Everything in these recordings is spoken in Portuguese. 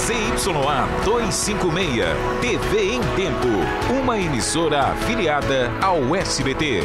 ZYA 256, TV em Tempo, uma emissora afiliada ao SBT.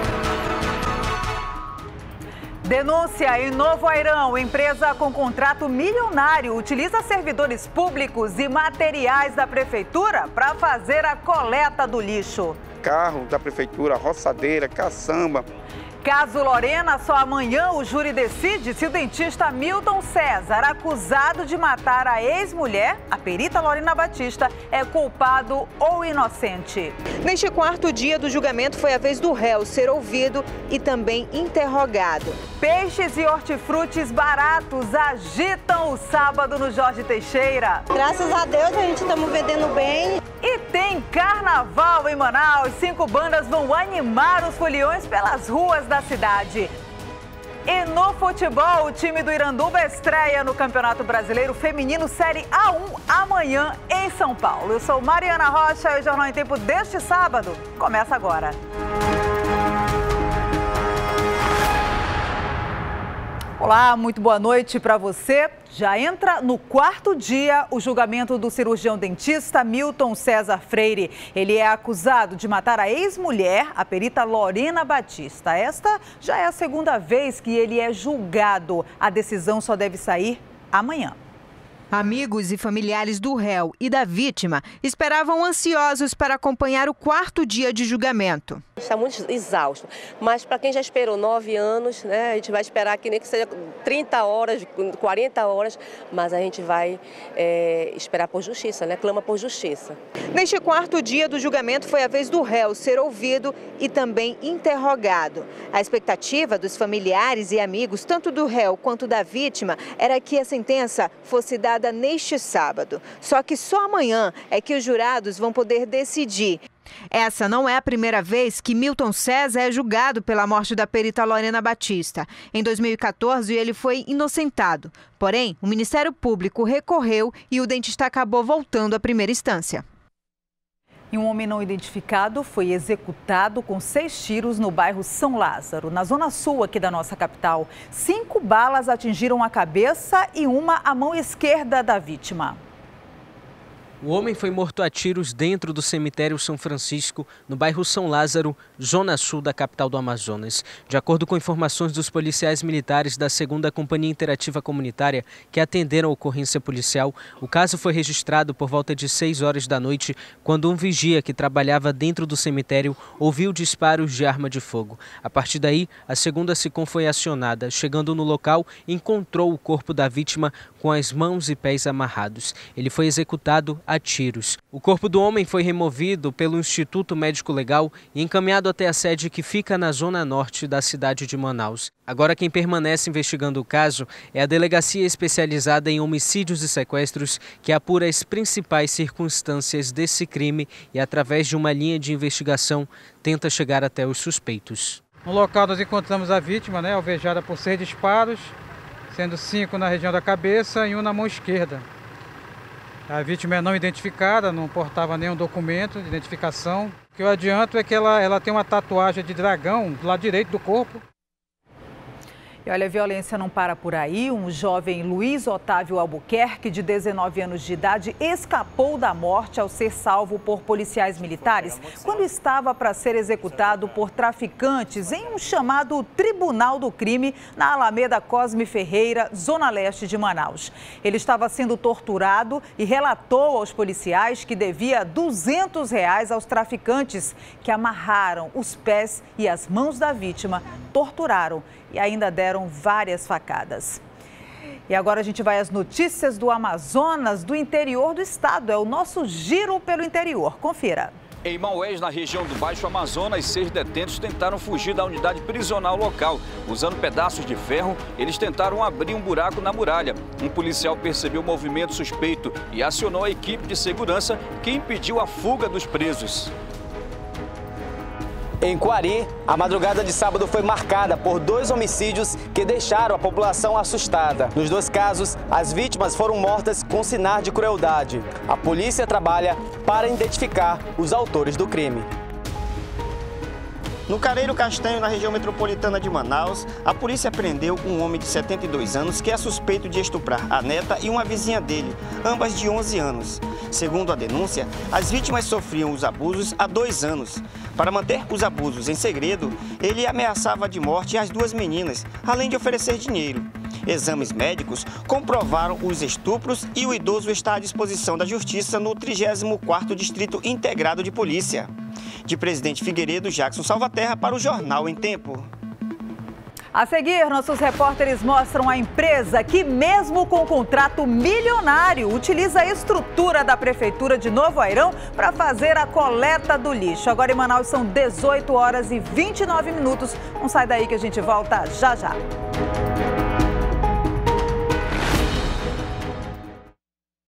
Denúncia em Novo Airão. Empresa com contrato milionário utiliza servidores públicos e materiais da prefeitura para fazer a coleta do lixo. Carro da prefeitura, roçadeira, caçamba. Caso Lorena, só amanhã o júri decide se o dentista Milton César, acusado de matar a ex-mulher, a perita Lorena Batista, é culpado ou inocente. Neste quarto dia do julgamento foi a vez do réu ser ouvido e também interrogado. Peixes e hortifrutis baratos agitam o sábado no Jorge Teixeira. Graças a Deus a gente estamos vendendo bem. E tem carnaval em Manaus. 5 bandas vão animar os foliões pelas ruas da cidade. E no futebol, o time do Iranduba estreia no Campeonato Brasileiro Feminino Série A1 amanhã em São Paulo. Eu sou Mariana Rocha e o Jornal em Tempo deste sábado começa agora. Olá, muito boa noite para você. Já entra no quarto dia o julgamento do cirurgião dentista Milton César Freire. Ele é acusado de matar a ex-mulher, a perita Lorena Batista. Esta já é a segunda vez que ele é julgado. A decisão só deve sair amanhã. Amigos e familiares do réu e da vítima esperavam ansiosos para acompanhar o quarto dia de julgamento. Está muito exausto, mas para quem já esperou 9 anos, né, a gente vai esperar que nem que seja 30 horas, 40 horas, mas a gente vai esperar por justiça, né, clama por justiça. Neste quarto dia do julgamento foi a vez do réu ser ouvido e também interrogado. A expectativa dos familiares e amigos, tanto do réu quanto da vítima, era que a sentença fosse dada neste sábado. Só que só amanhã é que os jurados vão poder decidir. Essa não é a primeira vez que Milton César é julgado pela morte da perita Lorena Batista. Em 2014, ele foi inocentado. Porém, o Ministério Público recorreu e o dentista acabou voltando à primeira instância. E um homem não identificado foi executado com 6 tiros no bairro São Lázaro, na zona sul aqui da nossa capital. 5 balas atingiram a cabeça e uma a mão esquerda da vítima. O homem foi morto a tiros dentro do cemitério São Francisco, no bairro São Lázaro, zona sul da capital do Amazonas. De acordo com informações dos policiais militares da 2ª Companhia Interativa Comunitária, que atenderam a ocorrência policial, o caso foi registrado por volta de 6 horas da noite, quando um vigia que trabalhava dentro do cemitério ouviu disparos de arma de fogo. A partir daí, a 2ª SICOM foi acionada. Chegando no local, encontrou o corpo da vítima com as mãos e pés amarrados. Ele foi executado a tiros. O corpo do homem foi removido pelo Instituto Médico Legal e encaminhado até a sede que fica na zona norte da cidade de Manaus. Agora quem permanece investigando o caso é a Delegacia Especializada em Homicídios e Sequestros, que apura as principais circunstâncias desse crime e, através de uma linha de investigação, tenta chegar até os suspeitos. No local nós encontramos a vítima, alvejada por 6 disparos, sendo 5 na região da cabeça e 1 na mão esquerda. A vítima é não identificada, não portava nenhum documento de identificação. O que eu adianto é que ela tem uma tatuagem de dragão do lado direito do corpo. E olha, a violência não para por aí. Um jovem Luiz Otávio Albuquerque, de 19 anos de idade, escapou da morte ao ser salvo por policiais militares quando estava para ser executado por traficantes em um chamado Tribunal do Crime na Alameda Cosme Ferreira, zona leste de Manaus. Ele estava sendo torturado e relatou aos policiais que devia R$200 aos traficantes que amarraram os pés e as mãos da vítima, torturaram e ainda deram várias facadas. E agora a gente vai às notícias do Amazonas, do interior do estado. É o nosso giro pelo interior. Confira. Em Maués, na região do Baixo Amazonas, 6 detentos tentaram fugir da unidade prisional local. Usando pedaços de ferro, eles tentaram abrir um buraco na muralha. Um policial percebeu o movimento suspeito e acionou a equipe de segurança, que impediu a fuga dos presos. Em Quari, a madrugada de sábado foi marcada por 2 homicídios que deixaram a população assustada. Nos 2 casos, as vítimas foram mortas com sinais de crueldade. A polícia trabalha para identificar os autores do crime. No Careiro Castanho, na região metropolitana de Manaus, a polícia prendeu um homem de 72 anos que é suspeito de estuprar a neta e uma vizinha dele, ambas de 11 anos. Segundo a denúncia, as vítimas sofriam os abusos há 2 anos. Para manter os abusos em segredo, ele ameaçava de morte as 2 meninas, além de oferecer dinheiro. Exames médicos comprovaram os estupros e o idoso está à disposição da Justiça no 34º Distrito Integrado de Polícia. De Presidente Figueiredo, Jackson Salvaterra para o Jornal em Tempo. A seguir, nossos repórteres mostram a empresa que, mesmo com um contrato milionário, utiliza a estrutura da Prefeitura de Novo Airão para fazer a coleta do lixo. Agora em Manaus são 18 horas e 29 minutos. Não sai daí que a gente volta já já.